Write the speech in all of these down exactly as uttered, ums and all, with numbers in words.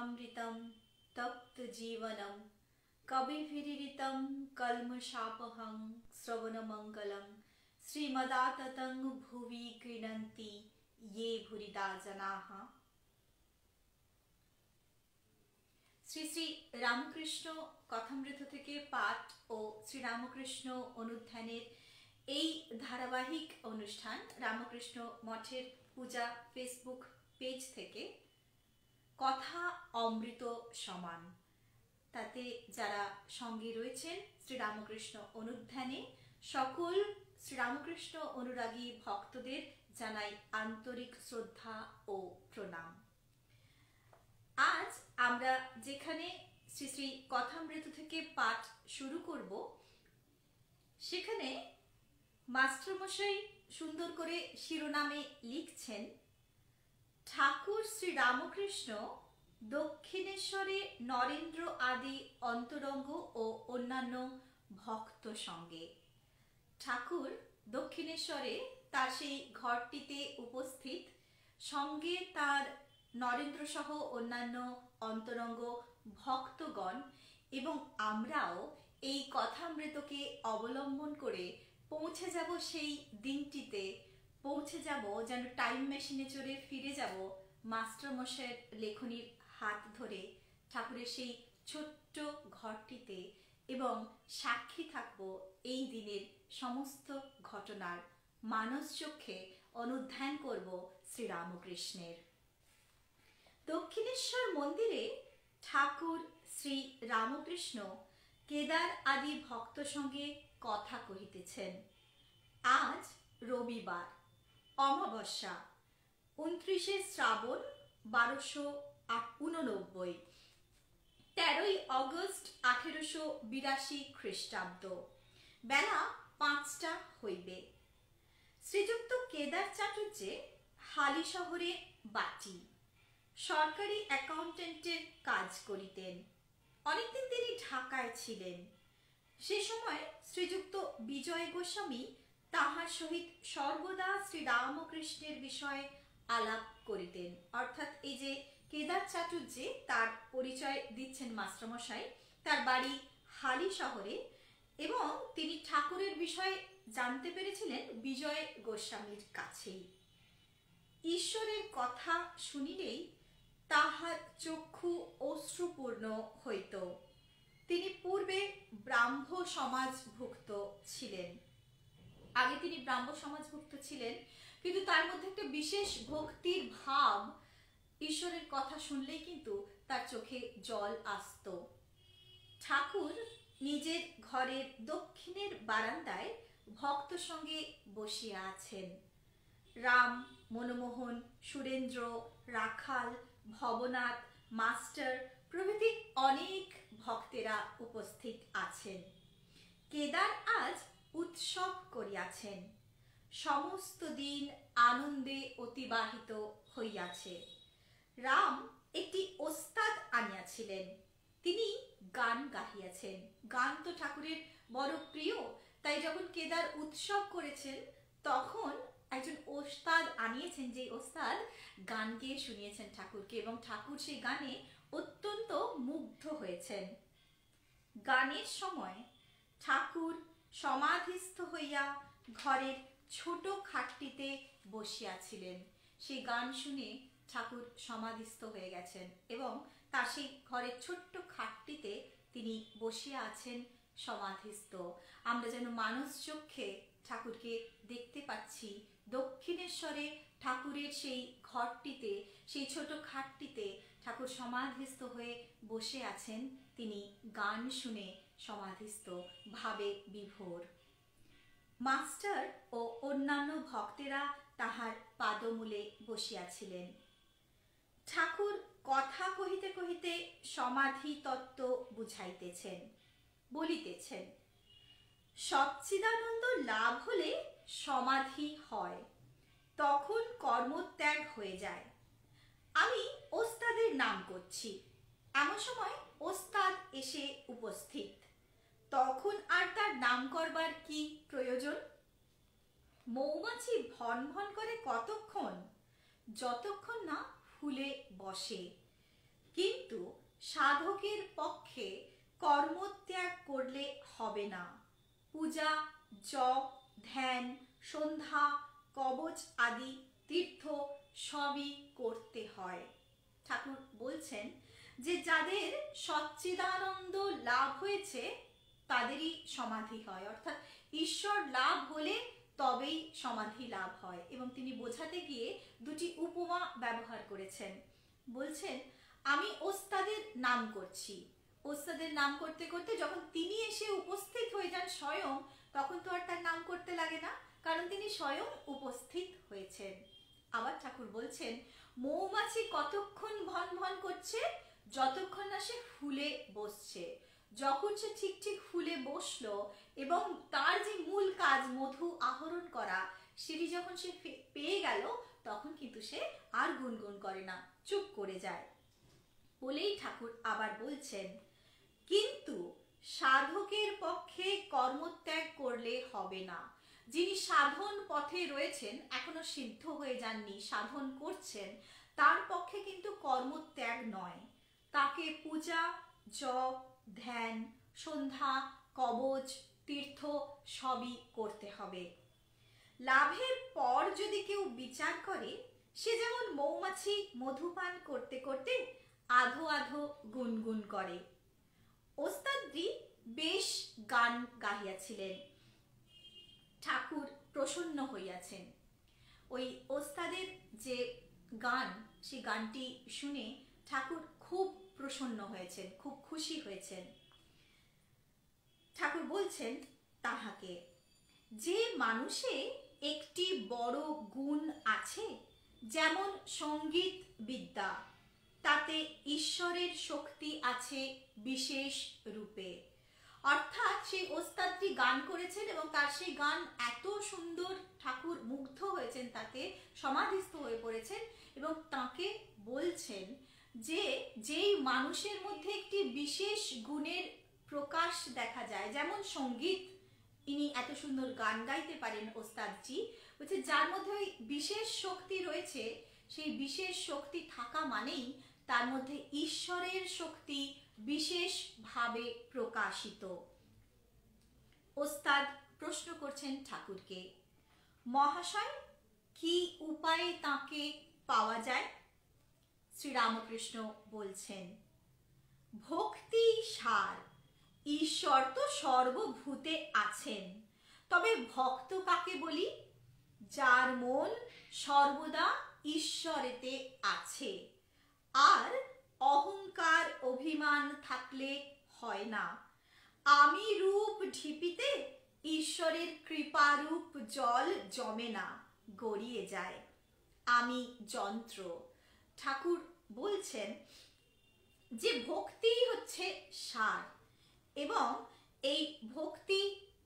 कथामृतं तप्त जीवनं कविभिरीडितं कल्मषापहं श्रवणमङ्गलं श्रीमदाततं भुवि गृह्णन्ति ये भूरिदा जनाः। শ্রী শ্রী রামকৃষ্ণ কথামৃত থেকে পাঠ ও শ্রী রামকৃষ্ণ অনুধ্যানের এই ধারাবাহিক অনুষ্ঠান রামকৃষ্ণ মঠের পূজা ফেসবুক পেজ থেকে কথা অমৃত সমান, তাতে যারা সঙ্গে রয়েছেন শ্রী রামকৃষ্ণ অনুধ্যানে সকল শ্রী রামকৃষ্ণ অনুরাগী ভক্তদের জানাই আন্তরিক শ্রদ্ধা ও প্রণাম। আজ আমরা যেখানে শ্রী শ্রী কথামৃত থেকে পাঠ শুরু করব, সেখানে মাস্টারমশাই সুন্দর করে শিরোনামে লিখছেন, ঠাকুর শ্রী রামকৃষ্ণ দক্ষিণেশ্বরে নরেন্দ্র আদি অন্তরঙ্গ ও অন্যান্য ভক্ত সঙ্গে। ঠাকুর দক্ষিণেশ্বরে তার সেই ঘরটিতে উপস্থিত, সঙ্গে তার নরেন্দ্র সহ অন্যান্য অন্তরঙ্গ ভক্তগণ, এবং আমরাও এই কথামৃতকে অবলম্বন করে পৌঁছে যাব সেই দিনটিতে, পৌঁছে যাব যেন টাইম মেশিনে চড়ে ফিরে যাব মাস্টারমশাইয়ের লেখনীর হাত ধরে ঠাকুরের সেই ছোট্ট ঘরটিতে, এবং সাক্ষী থাকব এই দিনের সমস্ত ঘটনার, মানস চক্ষে অনুধ্যান করব শ্রীরামকৃষ্ণের। দক্ষিণেশ্বর মন্দিরে ঠাকুর শ্রী রামকৃষ্ণ কেদার আদি ভক্ত সঙ্গে কথা কহিতেছেন। আজ রবিবার, অমাবস্যা, উনত্রিশে শ্রাবণ বারোশো উননব্বই, তেরোই অগস্ট আঠেরোশো বিরাশি খ্রিস্টাব্দ। বেলা পাঁচটা হইবে। শ্রীযুক্ত কেদার চাটুর্যে হালি শহরে বাটি সরকারি অ্যাকাউন্টেন্টের কাজ করিতেন। অনেকদিন তিনি ঢাকায় ছিলেন। সে সময় শ্রীযুক্ত বিজয় গোস্বামী তাহার সহিত সর্বদা শ্রী রামকৃষ্ণের বিষয়ে আলাপ করিতেন। অর্থাৎ এই যে কেদার চাটুর্যে, তার পরিচয় দিচ্ছেন মাস্টারমশাই, তার বাড়ি হালি শহরে, এবং তিনি ঠাকুরের বিষয়ে জানতে পেরেছিলেন বিজয় গোস্বামীর কাছেই। ঈশ্বরের কথা শুনিলেই তাহার চক্ষু অশ্রুপূর্ণ হইত। তিনি পূর্বে ব্রাহ্ম সমাজভুক্ত ছিলেন। আগে তিনি ব্রাহ্ম সমাজভুক্ত ছিলেন, কিন্তু তার মধ্যে একটা বিশেষ ভক্তির ভাব, ঈশ্বরের কথা শুনলেই কিন্তু তার চোখে জল আসত। ঠাকুর নিজের ঘরের দক্ষিণের বারান্দায় ভক্ত সঙ্গে বসিয়া আছেন। রাম, মনমোহন, সুরেন্দ্র, রাখাল, ভবনাথ, মাস্টার প্রভৃতি অনেক ভক্তেরা উপস্থিত আছেন। কেদার আজ উৎসব করিয়াছেন। সমস্ত দিন আনন্দে অতিবাহিত হইয়াছে। রাম একটি ওস্তাদ আনিয়াছিলেন। তিনি গান গাহিয়াছেন। গান তো ঠাকুরের বড় প্রিয়, তাই যখন কেদার উৎসব করেছেন তখন একজন ওস্তাদ আনিয়েছেন, যে ওস্তাদ গান গেয়ে শুনিয়েছেন ঠাকুরকে, এবং ঠাকুর সেই গানে অত্যন্ত মুগ্ধ হয়েছেন। গানের সময় ঠাকুর সমাধিস্থ হইয়া ঘরের ছোট খাটটিতে বসিয়াছিলেন। সেই গান শুনে ঠাকুর সমাধিস্থ হয়ে গেছেন, এবং তার সেই ঘরের ছোট্ট খাটটিতে তিনি বসিয়া আছেন সমাধিস্থ। আমরা যেন মানস চক্ষে ঠাকুরকে দেখতে পাচ্ছি। দক্ষিণেশ্বরে ঠাকুরের সেই ঘরটিতে, সেই ছোট খাটটিতে ঠাকুর সমাধিস্থ হয়ে বসে আছেন। তিনি গান শুনে সমাধিস্থ, ভাবে বিভোর। মাস্টার ও অন্যান্য ভক্তেরা তাহার পাদমূলে বসিয়াছিলেন। ঠাকুর কথা কহিতে কহিতে সমাধি তত্ত্ব বুঝাইতেছেন, বলিতেছেন, সচ্চিদানন্দ লাভ হলে সমাধি হয়, তখন কর্মত্যাগ হয়ে যায়। আমি ওস্তাদের নাম করছি। এমন সময় ওস্তাদ এসে উপস্থিত। তখন আর তার নাম করবার কি প্রয়োজন? মৌমাছি ভন ভন করে কতক্ষণ? যতক্ষণ না ফুলে বসে। কিন্তু সাধকের পক্ষে কর্মত্যাগ করলে হবে না। পূজা, জপ, ধ্যান, সন্ধ্যা, কবচ আদি তীর্থ সবই করতে হয়। ঠাকুর বলছেন যে যাদের সচ্চিদানন্দ লাভ হয়েছে তাদেরই সমাধি হয়, অর্থাৎ ঈশ্বর লাভ হলে তবেই সমাধি লাভ হয়। এবং তিনি বোঝাতে গিয়ে দুটি উপমা ব্যবহার করেছেন। বলছেন, আমি ওস্তাদের নাম করছি, ওস্তাদের নাম করতে করতে যখন তিনি এসে উপস্থিত হয়ে যান স্বয়ং, তখন তো আর তার নাম করতে লাগে না, কারণ তিনি স্বয়ং উপস্থিত হয়েছেন। আবার ঠাকুর বলছেন, মৌমাছি কতক্ষণ ভন ভন করছে? যতক্ষণ না সে ফুলে বসছে। যখন সে ঠিক ঠিক ফুলে বসলো এবং তার যে মূল কাজ মধু আহরণ করা, সেটি যখন সে পেয়ে গেল, তখন কিন্তু সে আর গুনগুন করে না, চুপ করে যায়। বলেই ঠাকুর আবার বলছেন, কিন্তু সাধকের পক্ষে কর্মত্যাগ করলে হবে না। যিনি সাধন পথে রয়েছেন, এখনো সিদ্ধ হয়ে যাননি, সাধন করছেন, তার পক্ষে কিন্তু কর্মত্যাগ নয়। তাকে পূজা, জপ, ধ্যান, সন্ধ্যা, কবচ, তীর্থ সবই করতে হবে। লাভের পর যদি কেউ বিচার করে, সে যেমন মৌমাছি মধুপান করতে করতে আধো আধো গুনগুন করে। ওস্তাদজি বেশ গান গাহিয়াছিলেন, ঠাকুর প্রসন্ন হইয়াছেন। ওই ওস্তাদের যে গান, সেই গানটি শুনে ঠাকুর খুব প্রসন্ন হয়েছেন, খুব খুশি হয়েছেন। ঠাকুর বলছেন তাহাকে, যে মানুষে একটি বড় গুণ আছে, যেমন সঙ্গীত বিদ্যা, তাতে ঈশ্বরের শক্তি আছে বিশেষ রূপে। অর্থাৎ সেই ওস্তাদটি গান করেছেন এবং তার সেই গান এত সুন্দর, ঠাকুর মুগ্ধ হয়েছেন, তাতে সমাধিস্থ হয়ে পড়েছেন এবং তাকে বলছেন যে যেই মানুষের মধ্যে একটি বিশেষ গুণের প্রকাশ দেখা যায়, যেমন সঙ্গীত, ইনি এত সুন্দর গান গাইতে পারেন ওস্তাদজি, বলছে যার মধ্যে ওই বিশেষ শক্তি রয়েছে, সেই বিশেষ শক্তি থাকা মানেই তার মধ্যে ঈশ্বরের শক্তি বিশেষভাবে প্রকাশিত। ওস্তাদ প্রশ্ন করছেন ঠাকুরকে, মহাশয়, কি উপায়ে তাকে পাওয়া যায়? শ্রীরামকৃষ্ণ বলছেন, ভক্তি সার। ঈশ্বর তো সর্বভূতে আছেন, তবে ভক্ত কাকে বলি? যার মন সর্বদা ঈশ্বরেতে আছে, আর অহংকার অভিমান থাকলে হয় না। আমি রূপ ঢিপিতে ঈশ্বরের কৃপারূপ জল জমে না, গড়িয়ে যায়। আমি যন্ত্র। ঠাকুর বলছেন যে ভক্তি হচ্ছে সার, এবং এই ভক্তি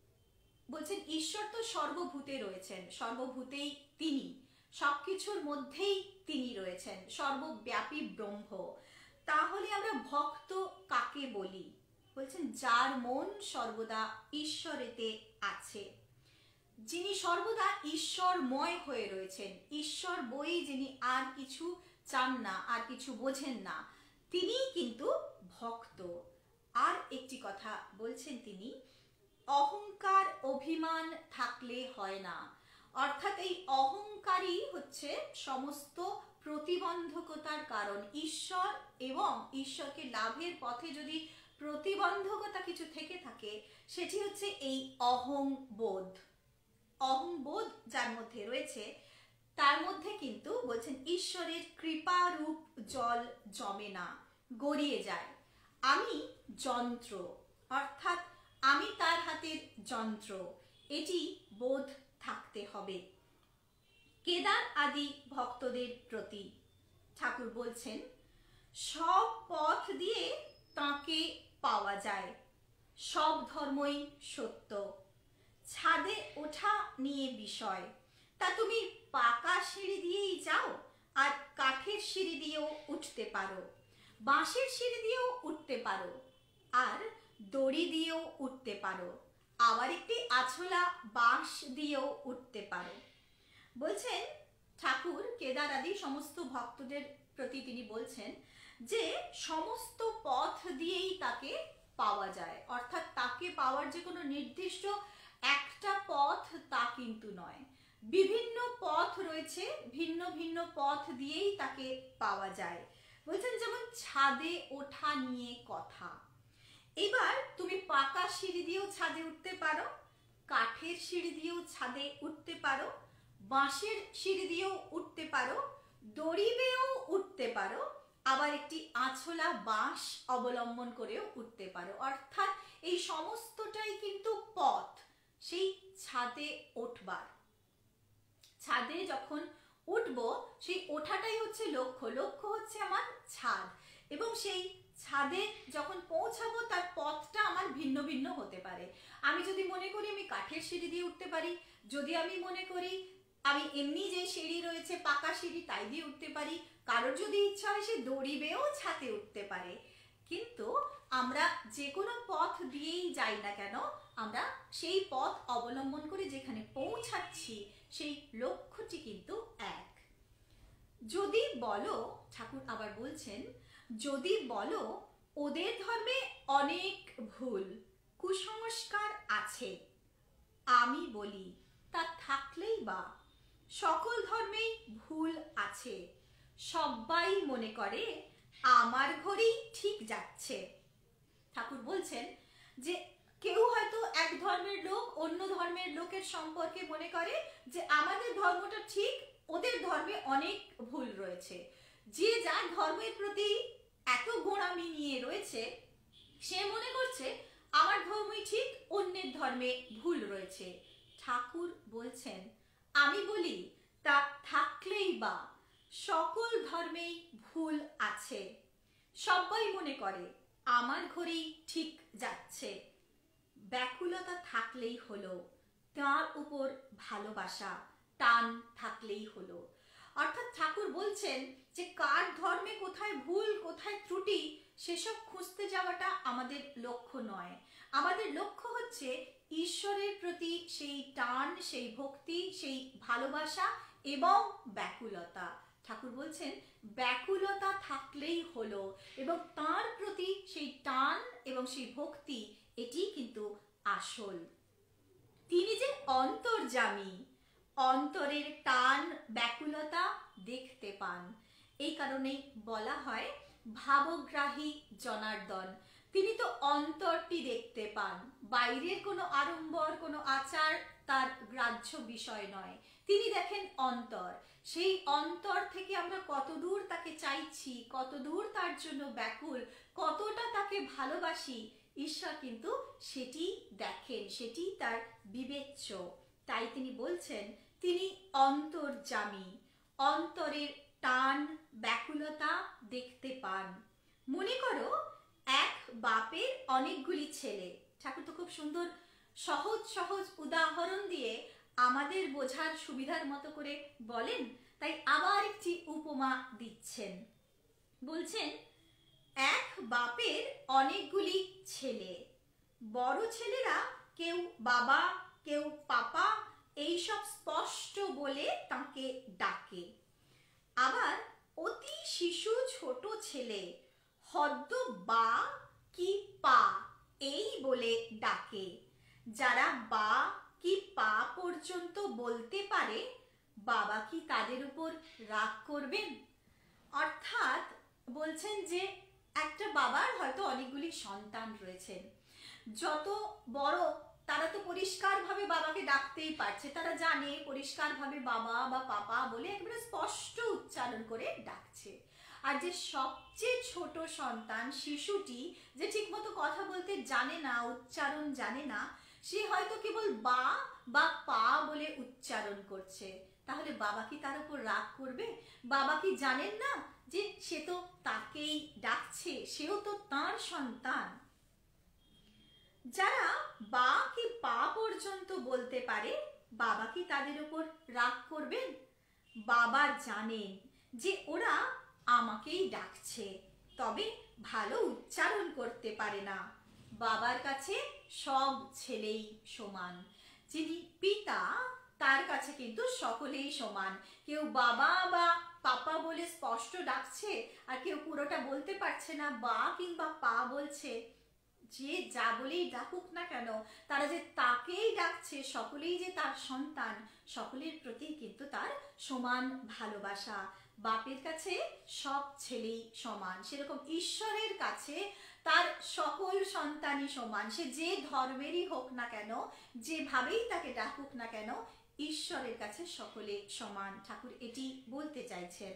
বলছেন ঈশ্বর তো সর্বভূতে রয়েছেন, সর্বভূতেই তিনি, সবকিছুর মধ্যেই তিনি রয়েছেন, সর্বব্যাপী ব্রহ্ম। তাহলে আমরা ভক্ত কাকে বলি? বলছেন যার মন সর্বদা ঈশ্বরেতে আছে, যিনি সর্বদা ঈশ্বরময় হয়ে রয়েছেন, ঈশ্বর বই যিনি আর কিছু চান না, আর কিছু বোঝেন না, তিনিই কিন্তু ভক্ত। আর একটি কথা বলছেন তিনি, অহংকার অভিমান থাকলে হয় না। অর্থাৎ এই অহংকারই হচ্ছে সমস্ত প্রতিবন্ধকতার কারণ। ঈশ্বর এবং ঈশ্বরকে লাভের পথে যদি প্রতিবন্ধকতা কিছু থেকে থাকে, সেটি হচ্ছে এই অহংবোধ। অহংবোধ যার মধ্যে রয়েছে, তার মধ্যে কিন্তু বলছেন ঈশ্বরের কৃপারূপ জল জমে না, গড়িয়ে যায়। আমি যন্ত্র, অর্থাৎ আমি তার হাতের যন্ত্র, এটি বোধ থাকতে হবে। কেদার আদি ভক্তদের প্রতি ঠাকুর বলছেন, সব পথ দিয়ে তাকে পাওয়া যায়, সব ধর্মই সত্য। ছাদে ওঠা নিয়ে বিষয়, তা তুমি পাকা সিঁড়ি দিয়েই যাও, আর কাঠের সিঁড়ি দিয়েও উঠতে পারো, বাঁশের সিঁড়ি দিয়েও উঠতে পারো, আর দড়ি দিয়েও উঠতে পারো, আবার একটি আছলা বাঁশ দিয়েও উঠতে পারো। বলছেন ঠাকুর কেদার আদি সমস্ত ভক্তদের প্রতি তিনি বলছেন যে সমস্ত পথ দিয়েই তাকে পাওয়া যায়, অর্থাৎ তাকে পাওয়ার যে কোনো নির্দিষ্ট একটা পথ তা কিন্তু নয়, বিভিন্ন পথ রয়েছে, ভিন্ন ভিন্ন পথ দিয়েই তাকে পাওয়া যায়। বলছেন যেমন ছাদে ওঠা নিয়ে কথা। এবার তুমি পাকা সিঁড়ি দিয়েও ছাদে উঠতে পারো, কাঠের সিঁড়ি দিয়েও ছাদে উঠতে পারো, বাঁশের সিঁড়ি দিয়েও উঠতে পারো, দড়ি বেয়েও উঠতে পারো, আবার একটি আঁচলা বাঁশ অবলম্বন করেও উঠতে পারো। অর্থাৎ এই সমস্তটাই কিন্তু পথ সেই ছাদে ওঠবার। ছাদে যখন উঠবো সেই ওঠাটাই হচ্ছে লক্ষ্য, লক্ষ্য হচ্ছে আমার ছাদ, এবং সেই ছাদে যখন পৌঁছাবো তার পথটা আমার ভিন্ন ভিন্ন হতে পারে। আমি যদি মনে করি আমি কাঠের সিঁড়ি দিয়ে উঠতে পারি, যদি আমি মনে করি আমি এমনি যে সিঁড়ি রয়েছে পাকা সিঁড়ি তাই দিয়ে উঠতে পারি, কারোর যদি ইচ্ছা হয় সে দড়ি বেয়েও ছাদে উঠতে পারে। কিন্তু আমরা যে কোনো পথ দিয়েই যাই না কেন, আমরা সেই পথ অবলম্বন করে যেখানে পৌঁছাচ্ছি সেই লক্ষ্যটি কিন্তু এক। যদি বলো, ঠাকুর আবার বলছেন, যদি বলো ওদের ধর্মে অনেক ভুল কুসংস্কার আছে, আমি বলি তা থাকলেই বা সকল ধর্মেই ভুল আছে, সবাই মনে করে আমার ঘরেই ঠিক যাচ্ছে। ঠাকুর বলছেন যে কেউ হয়তো এক ধর্মের লোক অন্য ধর্মের লোকের সম্পর্কে মনে করে যে আমাদের ধর্মটা ঠিক, ওদের ধর্মে অনেক ভুল রয়েছে। যে যার ধর্মের প্রতি এত গোঁড়ামি নিয়ে রয়েছে সে মনে করছে আমার ধর্মই ঠিক, অন্যের ধর্মে ভুল রয়েছে। ঠাকুর বলছেন আমি বলি তা থাকলেই বা সকল ধর্মেই ভুল আছে, সবাই মনে করে আমার ঘরেই ঠিক যাচ্ছে। ব্যাকুলতা থাকলেই হলো, তার উপর ভালোবাসা টান থাকলেই হলো। অর্থাৎ ঠাকুর বলছেন যে কার ধর্মে কোথায় ভুল কোথায় ত্রুটি সেসব খুঁজতে যাওয়াটা আমাদের লক্ষ্য নয়। আমাদের লক্ষ্য হচ্ছে ঈশ্বরের প্রতি সেই টান, সেই ভক্তি, সেই ভালোবাসা এবং ব্যাকুলতা। ঠাকুর বলছেন ব্যাকুলতা থাকলেই হলো, এবং তার প্রতি সেই টান এবং সেই ভক্তি এটি কিন্তু আসল। তিনি যে অন্তর্যামী, অন্তরের টান ব্যাকুলতা দেখতে পান, এই কারণেই বলা হয় ভাবগ্রাহী জনার্দন। তিনি তো অন্তরটি দেখতে পান, বাইরের কোনো আড়ম্বর কোনো আচার তার গ্রাহ্য বিষয় নয়, তিনি দেখেন অন্তর। সেই অন্তর থেকে আমরা কত দূর তাকে চাইছি, কত দূর তার জন্য ব্যাকুল, কতটা তাকে ভালোবাসি, ঈশ্বর কিন্তু সেটি দেখেন, সেটি তার বিবেচ্য। তাই তিনি বলছেন তিনি অন্তর্যামী, অন্তরের টান ব্যাকুলতা দেখতে পান। মনে করো এক বাপের অনেকগুলি ছেলে। ঠাকুর তো খুব সুন্দর সহজ সহজ উদাহরণ দিয়ে আমাদের বোঝার সুবিধার মতো করে বলেন, তাই আবার একটি উপমা দিচ্ছেন। বলছেন এক বাপের অনেকগুলি ছেলে, বড় ছেলেরা কেউ বাবা কেউ পাপা এইসব স্পষ্ট বলে তাকে ডাকে। আবার অতি শিশু ছোট ছেলে হদ্দ বা কি পা এই বলে ডাকে। যারা বা কি পা পর্যন্ত বলতে পারে, বাবা কি তাদের উপর রাগ করবেন? অর্থাৎ বলছেন যে একটা বাবার হয়তো অনেকগুলি সন্তান রয়েছেন, যত বড় তারা তো পরিষ্কারভাবে বাবাকে ডাকতেই পারছে, তারা জানে পরিষ্কারভাবে বাবা বা পাপা বলে একবারে স্পষ্ট উচ্চারণ করে ডাকছে। আর যে সবচেয়ে ছোট সন্তান শিশুটি, যে ঠিকমতো কথা বলতে জানে না, উচ্চারণ জানে না, সে হয়তো কেবল বা বা পা বলে উচ্চারণ করছে। তাহলে বাবা কি তার উপর রাগ করবে? বাবা কি জানেন না যে সে তো তাকেই ডাকছে, সেও তো তার সন্তান? যারা বা কি পা পর্যন্ত বলতে পারে, বাবা কি তাদের উপর রাগ করবেন? বাবা জানেন যে ওরা আমাকেই ডাকছে, তবে ভালো উচ্চারণ করতে পারে না। বাবার কাছে সব ছেলেই সমান। যিনি পিতা তার কাছে কিন্তু সকলেই সমান। কেউ বাবা বা পাপা বলে স্পষ্ট ডাকছে, আর কেউ পুরোটা বলতে পারছে না, বা কিংবা পা বলছে। যে যা বলেই ডাকুক না কেন, তারা যে তাকেই ডাকছে, সকলেই যে তার সন্তান, সকলের প্রতি কিন্তু তার সমান ভালোবাসা। বাপের কাছে সব ছেলেই সমান, সেরকম ঈশ্বরের কাছে তার সকল সন্তানই সমান। সে যে ধর্মেরই হোক না কেন, যেভাবেই তাকে ডাকুক না কেন, ঈশ্বরের কাছে সকলে সমান। ঠাকুর এটি বলতে চাইছেন।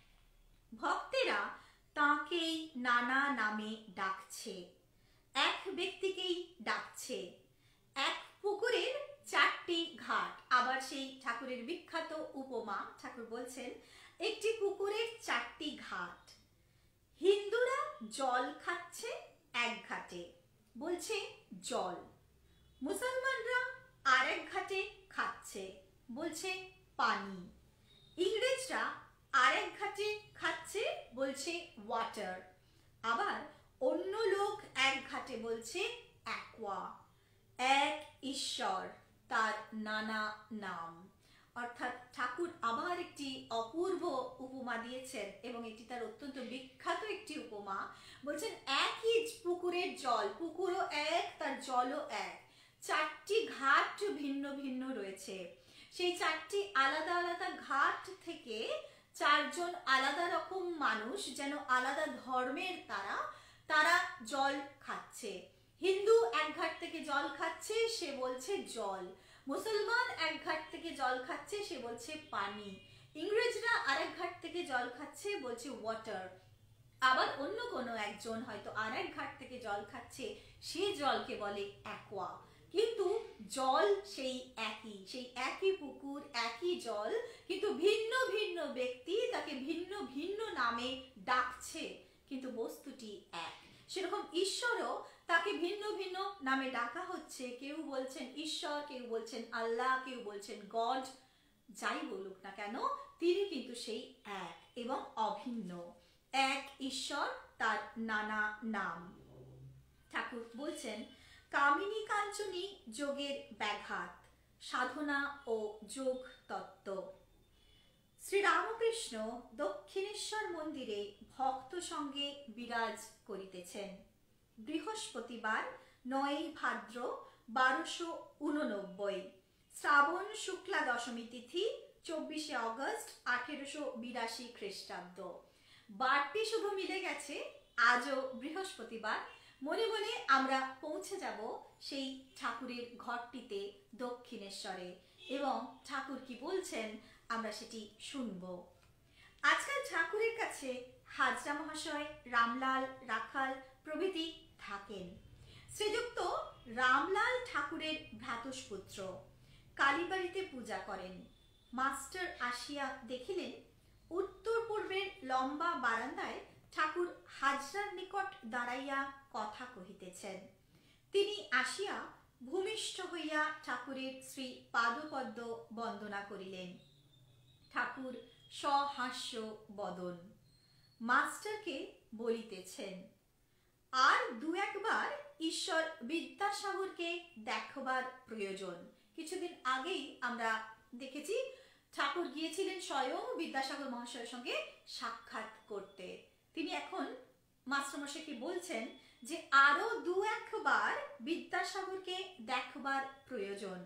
ভক্তেরা তাকেই নানা নামে ডাকছে, এক ব্যক্তিকেই ডাকছে। এক পুকুরের চারটি ঘাট। আবার সেই ঠাকুরের বিখ্যাত উপমা ঠাকুর বলছেন, একটি পুকুরের চারটি ঘাট। হিন্দুরা জল খাচ্ছে এক ঘাটে, বলছে জল। মুসলমানরা আর এক ঘাটে খাচ্ছে, বলছে পানি। ইংরেজরা আর এক ঘাটে খাচ্ছে, বলছে ওয়াটার। আবার অন্য লোক এক ঘাটে বলছে অ্যাকোয়া। এক ঈশ্বর, তার নানা নাম। অর্থাৎ ঠাকুর আবার একটি অপূর্ব উপমা দিয়েছেন, এবং এটি তার অত্যন্ত বিখ্যাত একটি উপমা। বলছেন একই পুকুরের জল, পুকুরও এক, তার জলও এক, চারটি ঘাট ভিন্ন ভিন্ন রয়েছে। সেই চারটি আলাদা আলাদা ঘাট থেকে চারজন আলাদা রকম মানুষ, যেন আলাদা ধর্মের, তারা তারা জল খাচ্ছে। হিন্দু এক ঘাট থেকে জল খাচ্ছে, সে বলছে জল। মুসলমান এক ঘাট থেকে জল খাচ্ছে, সে বলছে পানি। ইংরেজরা আরেক ঘাট থেকে জল খাচ্ছে, বলছে ওয়াটার। আবার অন্য কোনো একজন হয়তো আর এক ঘাট থেকে জল খাচ্ছে, সে জলকে বলে অ্যাকোয়া। কিন্তু জল সেই একই, সেই একই পুকুর, একই জল, কিন্তু ভিন্ন ভিন্ন ব্যক্তি তাকে ভিন্ন ভিন্ন নামে ডাকছে, কিন্তু বস্তুটি এক। সেরকম ঈশ্বরও তাকে ভিন্ন ভিন্ন নামে ডাকা হচ্ছে। কেউ বলছেন ঈশ্বর, কেউ বলছেন আল্লাহ, কেউ বলছেন গড। যাই বলুক না কেন, তিনি কিন্তু সেই এক এবং অভিন্ন। এক ঈশ্বর, তার নানা নাম। ঠাকুর বলছেন, কামিনী কাঞ্চনী যোগের ব্যাঘাত, সাধনা ও যোগ তত্ত্ব। শ্রীরামকৃষ্ণ দক্ষিণেশ্বর মন্দিরে ভক্ত সঙ্গে বিরাজ করিতেছেন। বৃহস্পতিবার নয়ই ভাদ্র বারোশো উননব্বই, শ্রাবণ শুক্লা দশমী তিথি চব্বিশে অগস্ট আঠেরোশো বিরাশি খ্রিস্টাব্দ। বারটি শুধু মিলে গেছে, আজও বৃহস্পতিবার। মনে মনে আমরা পৌঁছে যাব সেই ঠাকুরের ঘরটিতে দক্ষিণেশ্বরে, এবং ঠাকুর কি বলছেন আমরা সেটি শুনব। আজকাল ঠাকুরের কাছে হাজরা মহাশয়, রামলাল, রাখাল প্রভৃতি থাকেন। শ্রীযুক্ত রামলাল ঠাকুরের ভ্রাতুষ্পুত্র, কালীবাড়িতে পূজা করেন। মাস্টার আসিয়া দেখিলেন উত্তর পূর্বের লম্বা বারান্দায় ঠাকুর হাজরার নিকট দাঁড়াইয়া কথা কহিতেছেন। তিনি আসিয়া ভূমিষ্ঠ হইয়া ঠাকুরের শ্রী পাদপদ্ম বন্দনা করিলেন। ঠাকুর সহাস্য বদন। মাস্টারকে বলিতেছেন, আর দু একবার ঈশ্বর বিদ্যাসাগরকে দেখবার প্রয়োজন। কিছুদিন আগেই আমরা দেখেছি ঠাকুর গিয়েছিলেন স্বয়ং বিদ্যাসাগর মহাশয়ের সঙ্গে সাক্ষাৎ করতে। তিনি এখন মাস্টারমশাইকে বলছেন যে আরো দু একবার বিদ্যাসাগরকে দেখবার প্রয়োজন।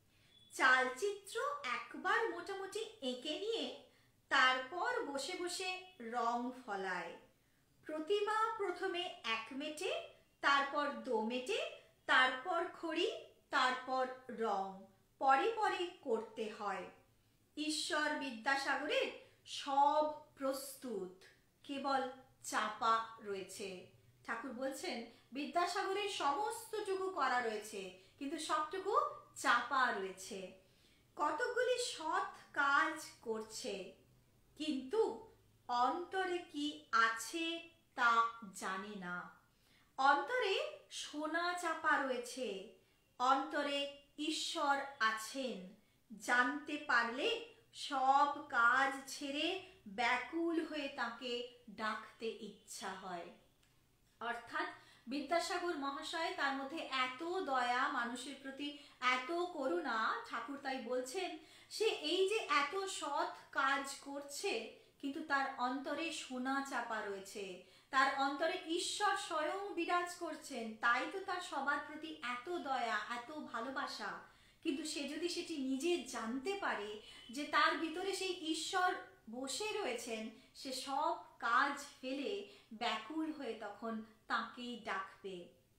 চালচিত্র একবার মোটামুটি এঁকে নিয়ে তারপর বসে বসে রং ফলায়। প্রতিমা প্রথমে এক মেটে, তারপর দো মেটে, তারপর খড়ি, তারপর রং, পরে পরে করতে হয়। ঈশ্বর বিদ্যাসাগরের সব প্রস্তুত, কেবল চাপা রয়েছে। ঠাকুর বলছেন বিদ্যাসাগরের সমস্তটুকু করা রয়েছে, কিন্তু সবটুকু চাপা রয়েছে। কতগুলি সৎ কাজ করছে, কিন্তু অন্তরে কি আছে তা জানে না। অন্তরে সোনা চাপা রয়েছে, অন্তরে ঈশ্বর আছেন। জানতে পারলে সব কাজ ছেড়ে ব্যাকুল হয়ে তাকে ডাকতে ইচ্ছা হয়। অর্থাৎ বিদ্যাসাগর মহাশয়, তার মধ্যে এত দয়া, মানুষের প্রতি এত করুণা। ঠাকুর তাই বলছেন সে এই যে এত সৎ কাজ করছে, কিন্তু তার অন্তরে সোনা চাপা রয়েছে, তার অন্তরে ঈশ্বর স্বয়ং বিরাজ করছেন, তাই তো তার সবার প্রতি এত দয়া, এত ভালোবাসা। কিন্তু সে যদি সেটি নিজে জানতে পারে যে তার ভিতরে সেই ঈশ্বর বসে রয়েছেন, সে সব কাজ ফেলে ব্যাকুল হয়ে তখন তাকেই ডাকবে।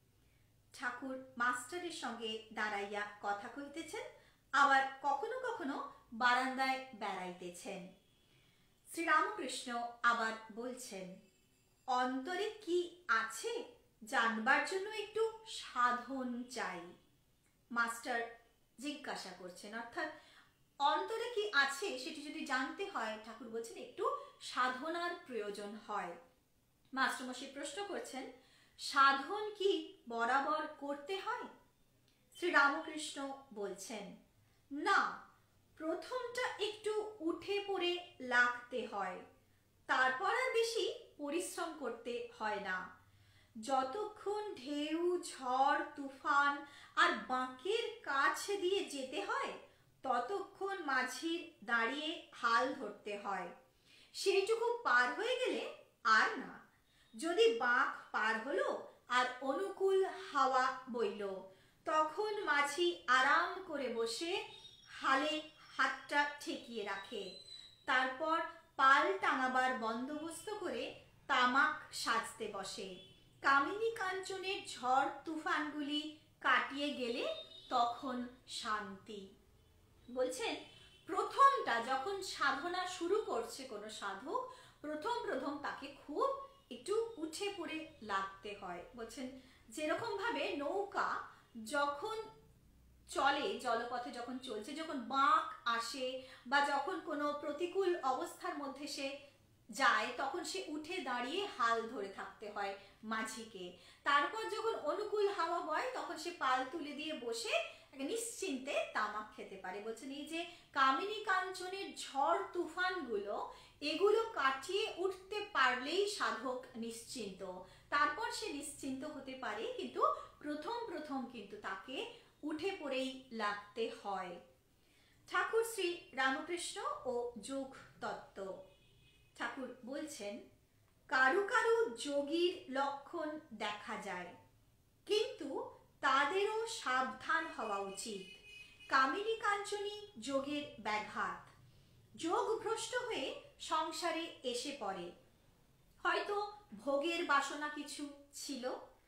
ঠাকুর মাস্টারের সঙ্গে দাঁড়াইয়া কথা কইতেছেন, আবার কখনো কখনো বারান্দায় বেড়াইতেছেন। শ্রীরামকৃষ্ণ আবার বলছেন, অন্তরে কি আছে জানবার জন্য একটু সাধন চাই। মাস্টার জিজ্ঞাসা করছেন, অর্থাৎ অন্তরে কি আছে সেটি যদি জানতে হয়, ঠাকুর বলছেন একটু সাধনার প্রয়োজন হয়। মাস্টারমশাই প্রশ্ন করছেন, সাধন কি বরাবর করতে হয়? শ্রীরামকৃষ্ণ বলছেন, না, প্রথমটা একটু উঠে পড়ে লাগতে হয়, তারপর আর বেশি পরিশ্রম করতে হয় না। যতক্ষণ ঢেউ, ঝড়, তুফান আর বাঁকের কাছে দিয়ে যেতে হয়, ততক্ষণ মাঝির দাঁড়িয়ে হাল ধরতে হয়। সেইটুকু পার হয়ে গেলে আর না। যদি বাঁক পার হলো আর অনুকূল হাওয়া বইল, তখন মাঝি আরাম করে বসে হালে হাতটা ঠেকিয়ে রাখে, তারপর পাল টাঙাবার বন্দোবস্ত করে তামাক সাজতে বসে। কামিনী কাঞ্চনের ঝড় তুফানগুলি কাটিয়ে গেলে তখন শান্তি। বলছেন প্রথমটা যখন সাধনা শুরু করছে কোনো সাধক, প্রথম প্রথম তাকে খুব একটু উঠে পড়ে লাগতে হয়। বলছেন যেরকম ভাবে নৌকা যখন চলে, জলপথে যখন চলছে, যখন বাঁক আসে বা যখন কোনো প্রতিকূল অবস্থার মধ্যে সে যায়, তখন সে উঠে দাঁড়িয়ে হাল ধরে থাকতে হয় মাঝিকে। তারপর যখন অনুকূল হাওয়া বয়, তখন সে পাল তুলে দিয়ে বসে নিশ্চিন্তে তামাক খেতে পারে। বলছেন এই যে কামিনী কাঞ্চনের ঝড় তুফানগুলো, এগুলো কাটিয়ে উঠতে পারলেই সাধক নিশ্চিন্ত, তারপর সে নিশ্চিন্ত হতে পারে। কিন্তু প্রথম প্রথম কিন্তু তাকে উঠে পড়েই লাগতে হয়। ঠাকুর শ্রী রামকৃষ্ণ ও যোগ তত্ত্ব। ঠাকুর বলছেন, কারু কারু যোগীর লক্ষণ দেখা যায়, কিন্তু তাদেরও সাবধান হওয়া উচিত। কামিনী কাঞ্চনী যোগের ব্যাঘাত। যোগ ভ্রষ্ট হয়ে সংসারে এসে পড়ে, হয়তো ভোগের বাসনা কিছু ছিল।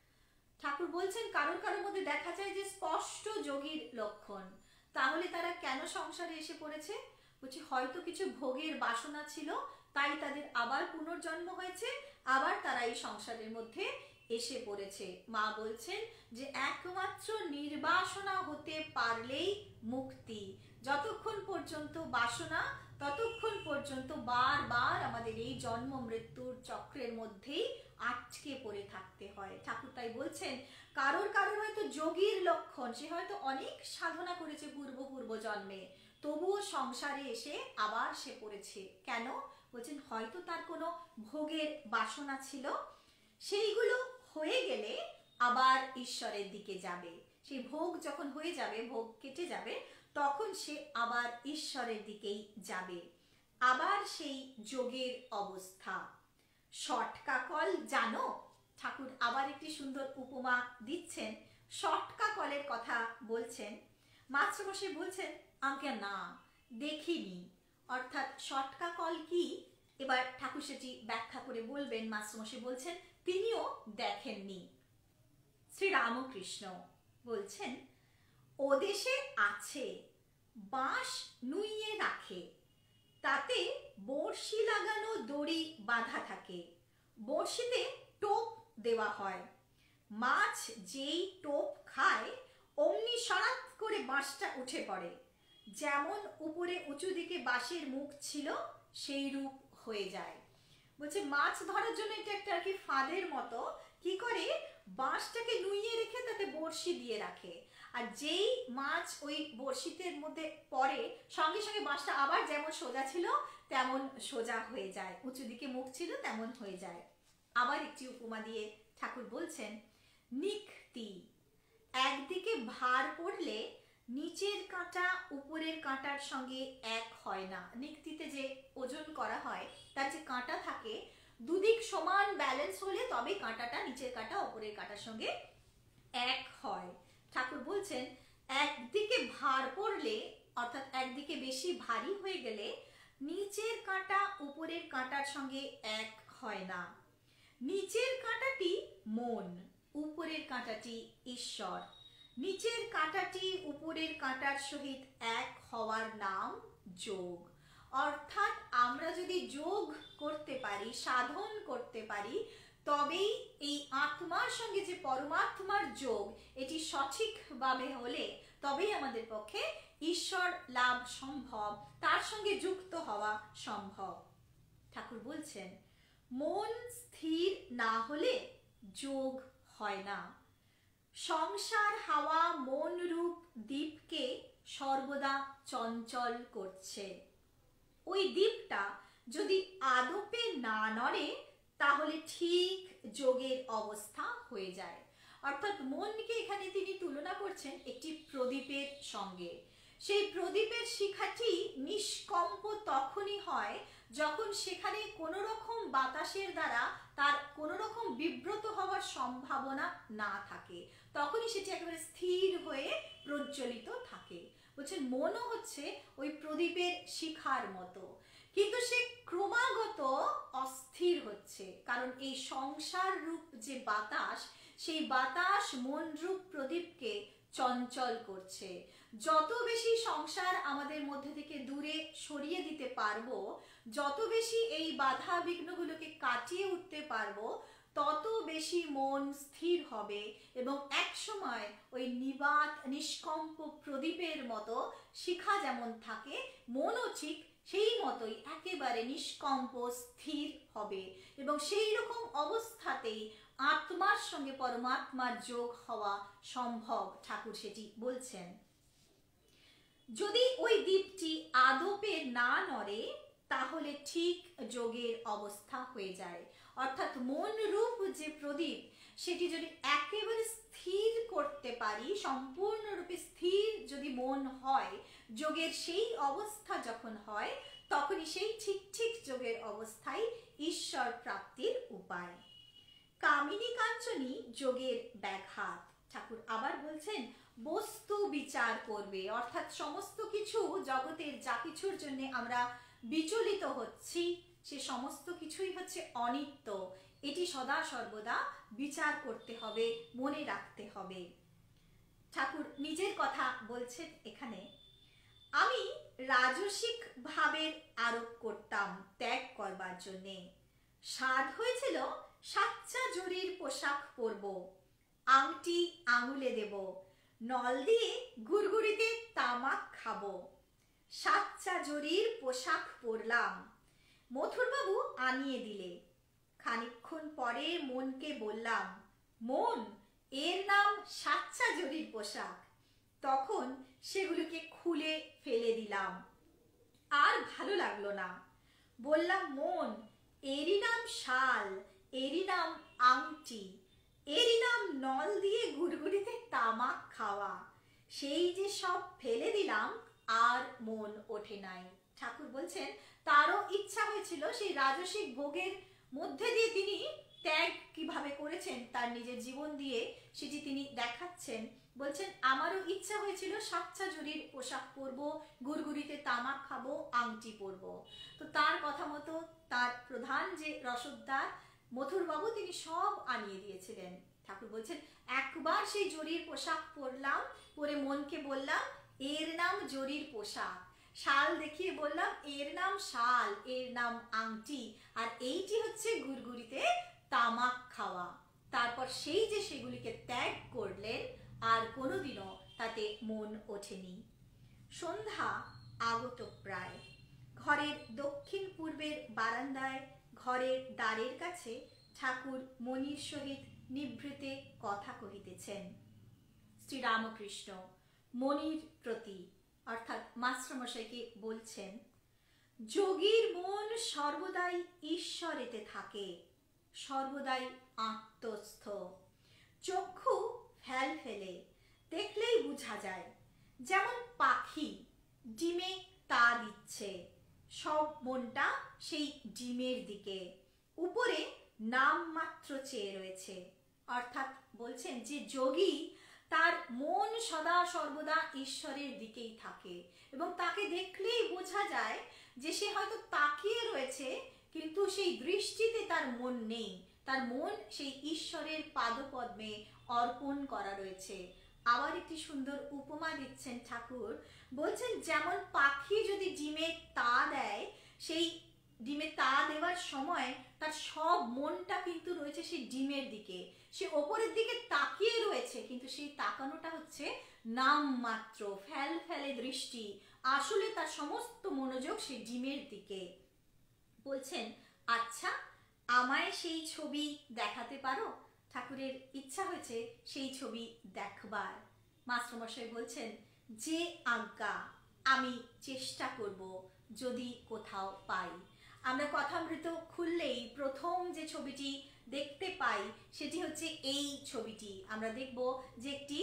ঠাকুর বলছেন কারোর কারোর মধ্যে দেখা যায় যে স্পষ্ট যোগীর লক্ষণ, তাহলে তারা কেন সংসারে এসে পড়েছে? বলছি হয়তো কিছু ভোগের বাসনা ছিল, তাই তাদের আবার পুনর্জন্ম হয়েছে, আবার তারা এই সংসারের মধ্যে এসে পড়েছে। মা বলছেন যে একমাত্র নির্বাসনা হতে পারলেই মুক্তি। যতক্ষণ পর্যন্ত বাসনা, ততক্ষণ পর্যন্ত বারবার আমাদের এই জন্ম মৃত্যুর চক্রের মধ্যেই আটকে পড়ে থাকতে হয়। ঠাকুর তাই বলছেন কারোর কারোর হয়তো যোগীর লক্ষণ, সে হয়তো অনেক সাধনা করেছে পূর্ব পূর্ব জন্মে, তবুও সংসারে এসে আবার সে পড়েছে। কেন? বলছেন হয়তো তার কোনো ভোগের বাসনা ছিল, সেইগুলো হয়ে গেলে আবার ঈশ্বরের দিকে যাবে। সেই ভোগ যখন হয়ে যাবে, ভোগ কেটে যাবে, তখন সে আবার ঈশ্বরের দিকেই যাবে। আবার সেই যোগের অবস্থা। শটকা কল জানো? ঠাকুর আবার একটি সুন্দর উপমা দিচ্ছেন, শটকা কলের কথা বলছেন। মাস্টারমশাই বলছেন আঙ্কে না, দেখিনি। অর্থাৎ শটকা কল কি, এবার ঠাকুর সেটি ব্যাখ্যা করে বলবেন। মাস্টারমশাই বলছেন তিনিও দেখেননি। শ্রীরামকৃষ্ণ বলছেন ওদেশে আছে, বাঁশ নুইয়ে রাখে, তাতে বড়শি লাগানো দড়ি বাঁধা থাকে, বড়শিতে টোপ দেওয়া হয়। মাছ যেই টোপ খায় অমনি সরাত করে বাঁশটা উঠে পড়ে, যেমন উপরে উঁচু দিকে বাঁশের মুখ ছিল সেই রূপ হয়ে যায়। বলছে মাছ ধরার জন্য এটা একটা আর কি ফাঁদের মতো, কি করে বাঁশটাকে নুইয়ে রেখে তাতে বড়শি দিয়ে রাখে, আর যেই মাছ ওই বড়শিতে মধ্যে পড়ে সঙ্গে সঙ্গে বাঁশটা আবার যেমন সোজা ছিল তেমন সোজা হয়ে যায়, উঁচু দিকে মুখ ছিল তেমন হয়ে যায়। আবার একটি উপমা দিয়ে ঠাকুর বলছেন নিক্তি। একদিকে ভার পড়লে নিচের কাঁটা উপরের কাঁটার সঙ্গে এক হয় না। নিক্তিতে যে ওজন করা হয় তার যে কাঁটা থাকে, দুদিক সমান ব্যালেন্স হলে তবে কাঁটাটা নিচের কাঁটা উপরের কাঁটার সঙ্গে এক হয়। ঠাকুর বলছেন একদিকে ভার পড়লে অর্থাৎ একদিকে বেশি ভারী হয়ে গেলে নিচের কাঁটা উপরের কাঁটার সঙ্গে এক হয় না। নিচের কাঁটাটি মন, উপরের কাঁটাটি ঈশ্বর। নিচের কাঁটাটি উপরের কাঁটার সহিত এক হওয়ার নাম যোগ। অর্থাৎ আমরা যদি যোগ করতে পারি, সাধন করতে পারি, তবেই এই আত্মার সঙ্গে যে পরমাত্মার যোগ এটি সঠিকভাবে হলে তবেই আমাদের পক্ষে ঈশ্বর লাভ সম্ভব, তার সঙ্গে যুক্ত হওয়া সম্ভব। ঠাকুর বলছেন মন স্থির না হলে যোগ হয় না। সংসার হাওয়া মন রূপ দ্বীপকে সর্বদা চঞ্চল করছে। ওই দ্বীপটা যদি আদপে না নড়ে তাহলে ঠিক যোগের অবস্থা হয়ে যায়। অর্থাৎ মনকে এখানে তিনি তুলনা করছেন একটি প্রদীপের সঙ্গে। সেই প্রদীপের শিখাটি নিষ্কম্প তখনই হয় যখন সেখানে কোনো রকম বাতাসের দ্বারা তার কোনো রকম বিব্রত হওয়ার সম্ভাবনা না থাকে, তখনই সেটি একেবারে স্থির হয়ে প্রজ্বলিত থাকে। বলছেন মনও হচ্ছে ওই প্রদীপের শিখার মতো, কিন্তু সে ক্রমাগত অস্থির হচ্ছে, কারণ এই সংসার রূপ যে বাতাস, সেই বাতাস মন রূপ প্রদীপকে চঞ্চল করছে। যত বেশি সংসার আমাদের মধ্যে থেকে দূরে সরিয়ে দিতে পারবো, যত বেশি এই বাধা বিঘ্নগুলোকে কাটিয়ে উঠতে পারবো, তত বেশি মন স্থির হবে এবং এক সময় ওই নিবাত নিষ্কম্প প্রদীপের মতো শিখা যেমন থাকে, মনও ঠিক সেই মতোই একেবারে নিষ্কম্প স্থির হবে এবং সেই রকম অবস্থাতেই আত্মার সঙ্গে পরমাত্মার যোগ হওয়া সম্ভব। ঠাকুর সেটি বলছেন। যদি ওই দ্বীপটি আদপে না নড়ে তাহলে ঠিক যোগের অবস্থা হয়ে যায়। অর্থাৎ মন রূপ যে প্রদীপ, সেটি যদি একেবারে স্থির করতে পারি, সম্পূর্ণরূপে স্থির যদি মন হয়, যোগের সেই অবস্থা যখন হয়, তখনই সেই ঠিক ঠিক যোগের অবস্থায় ঈশ্বর প্রাপ্তির উপায়। কামিনী কাঞ্চনী যোগের ব্যাঘাত। ঠাকুর আবার বলছেন বস্তু বিচার করবে, অর্থাৎ সমস্ত কিছু জগতের যা কিছুর জন্য আমরা বিচলিত হচ্ছি, সে সমস্ত কিছুই হচ্ছে অনিত্য। এটি সদা সর্বদা বিচার করতে হবে, মনে রাখতে হবে। ঠাকুর নিজের কথা বলছেন এখানে, আমি রাজসিক ভাবের আরোপ করতাম ত্যাগ করবার জন্যে। সাধ হয়েছিল সাচ্চা জরির পোশাক পরব, আংটি আঙুলে দেব, নল দিয়ে গুড়গুড়িতে তামাক খাবো। সাচ্চা জরির পোশাক পরলাম, মথুরবাবু আনিয়ে দিলে। খানিকক্ষণ পরে মনকে বললাম, মন, এর নাম সাচ্চা জরির পোশাক। তখন সেগুলোকে খুলে ফেলে দিলাম, আর ভালো লাগলো না। বললাম, মন, এরই নাম শাল, এরই নাম আংটি, এরই নাম নল দিয়ে গুড়গুড়িতে তামাক খাওয়া। সেই যে সব ফেলে দিলাম, আর মন ওঠে নাই। ঠাকুর বলছেন তারও ইচ্ছা হয়েছিল সেই রাজসিক ভোগের মধ্যে দিয়ে তিনি ত্যাগ কিভাবে করেছেন তার নিজের জীবন দিয়ে, সেটি তিনি দেখাচ্ছেন। বলছেন আমারও ইচ্ছা হয়েছিল সাচ্চা জরির পোশাক পরবো, গুড়গুড়িতে তামাক খাবো, আংটি পরবো। তো তার কথা মতো তার প্রধান যে রসদদার মথুরবাবু, তিনি সব আনিয়ে দিয়েছিলেন। ঠাকুর বলছেন একবার সেই জরির পোশাক পরলাম, পরে মনকে বললাম এর নাম জরির পোশাক। শাল দেখিয়ে বললাম এর নাম শাল, এর নাম আংটি, আর এইটি হচ্ছে গুড়গুড়িতে তামাক খাওয়া। তারপর সেই যে সেগুলিকে ত্যাগ করলেন, আর কোনোদিনও তাতে মন ওঠেনি। সন্ধ্যা আগত প্রায়। ঘরের দক্ষিণ পূর্বের বারান্দায় ঘরের দ্বারের কাছে ঠাকুর মনির সহিত নিভৃতে কথা কহিতেছেন। শ্রীরামকৃষ্ণ মনির প্রতি অর্থাৎ মাস্টারমশাইকে বলছেন, যোগীর মন সর্বদাই ঈশ্বরেতে থাকে, সর্বদাই আত্মস্থ। চক্ষু ফেল ফেলে, দেখলেই বোঝা যায়। যেমন পাখি ডিমে তা দিচ্ছে, সব মনটা সেই ডিমের দিকে, উপরে নাম মাত্র চেয়ে রয়েছে। অর্থাৎ বলছেন যে যোগী তার মন সদা সর্বদা ঈশ্বরের দিকেই থাকে এবং তাকে দেখলেই বোঝা যায় যে সে হয়তো তাকিয়ে রয়েছে কিন্তু সেই দৃষ্টিতে তার মন নেই, তার মন সেই ঈশ্বরের পাদপদ্মে অর্পণ করা রয়েছে। আবার একটি সুন্দর উপমা দিচ্ছেন ঠাকুর, বলছেন যেমন পাখি যদি ডিমে তা দেয়, সেই ডিমে তা দেওয়ার সময় তার সব মনটা কিন্তু রয়েছে সেই ডিমের দিকে, সে ওপরের দিকে তাকিয়ে রয়েছে কিন্তু সেই তাকানোটা হচ্ছে নাম মাত্র, ফেল ফেলে দৃষ্টি, আসলে তার সমস্ত মনোযোগ সেই ডিমের দিকে। বলছেন আচ্ছা আমায় সেই ছবি দেখাতে পারো? ঠাকুরের ইচ্ছা হয়েছে সেই ছবি দেখবার। মাস্টারমশাই বলছেন যে আজ্ঞা, আমি চেষ্টা করব যদি কোথাও পাই। আমরা কথামৃত খুললেই প্রথম যে ছবিটি দেখতে পাই সেটি হচ্ছে এই ছবিটি। আমরা দেখব যে একটি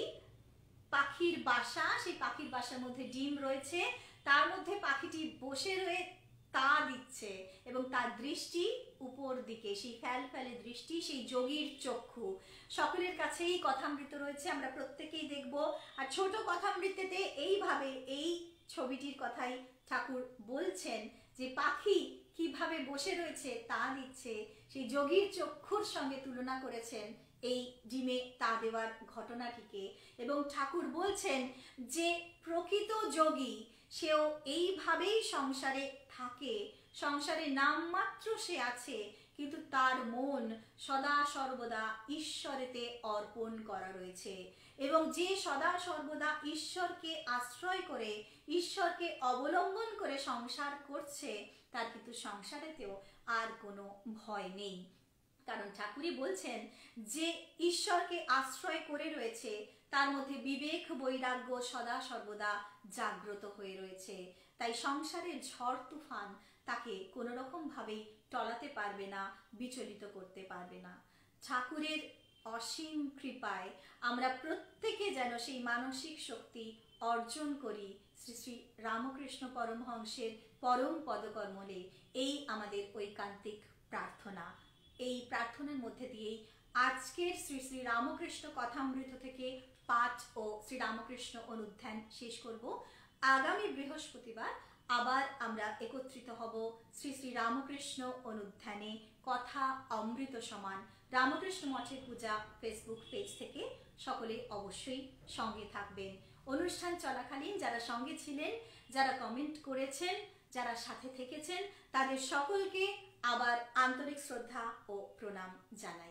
পাখির বাসা, সেই পাখির বাসার মধ্যে ডিম রয়েছে, তার মধ্যে পাখিটি বসে রয়ে তা দিচ্ছে এবং তার দৃষ্টি উপর দিকে, সেই ফেল ফেলে দৃষ্টি, সেই যোগীর চক্ষু। সকলের কাছেই কথামৃত রয়েছে, আমরা প্রত্যেকেই দেখব। আর ছোট কথামৃতেতে এইভাবে এই ছবিটির কথাই ঠাকুর বলছেন যে পাখি কিভাবে বসে রয়েছে তা দিচ্ছে, সেই যোগীর চক্ষুর সঙ্গে তুলনা করেছেন এই ডিমে তা দেওয়ার ঘটনাটিকে। এবং ঠাকুর বলছেন যে প্রকৃত যোগী সেও এইভাবেই সংসারে থাকে, সংসারে নামমাত্র সে আছে কিন্তু তার মন সদা সর্বদা ঈশ্বরেতে অর্পণ করা রয়েছে। এবং যে সদা সর্বদা ঈশ্বরকে আশ্রয় করে, ঈশ্বরকে অবলম্বন করে সংসার করছে, তার কিন্তু সংসারেতেও আর কোনো ভয় নেই। কারণ ঠাকুরই বলছেন যে ঈশ্বরকে আশ্রয় করে রয়েছে তার মধ্যে বিবেক বৈরাগ্য সদা সর্বদা জাগ্রত হয়ে রয়েছে। তাই সংসারের ঝড় তুফান তাকে কোনো রকম ভাবেই টলাতে পারবে না, বিচলিত করতে পারবে না। ঠাকুরের অসীম কৃপায় আমরা প্রত্যেকে যেন সেই মানসিক শক্তি অর্জন করি শ্রী শ্রী রামকৃষ্ণ পরমহংসের পরম পদকর্মলে, এই আমাদের ঐকান্তিক প্রার্থনা। এই প্রার্থনার মধ্যে দিয়েই আজকের শ্রী শ্রী রামকৃষ্ণ কথামৃত থেকে পাঠ ও শ্রী রামকৃষ্ণ অনুধ্যান শেষ করব। আগামী বৃহস্পতিবার আবার আমরা একত্রিত হব শ্রী শ্রী রামকৃষ্ণ অনুধ্যানে কথা অমৃত সমান রামকৃষ্ণ মঠের পূজা ফেসবুক পেজ থেকে। সকলে অবশ্যই সঙ্গে থাকবেন। অনুষ্ঠান চলাকালীন যারা সঙ্গে ছিলেন, যারা কমেন্ট করেছেন, যারা সাথে থেকেছেন, তাদের সকলকে আবার আন্তরিক শ্রদ্ধা ও প্রণাম জানাই।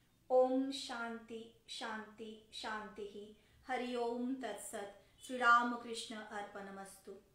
ওম শান্তি শান্তি শান্তি। হরি ওম তৎসৎ। শ্রী রামকৃষ্ণ অর্পণমস্তু।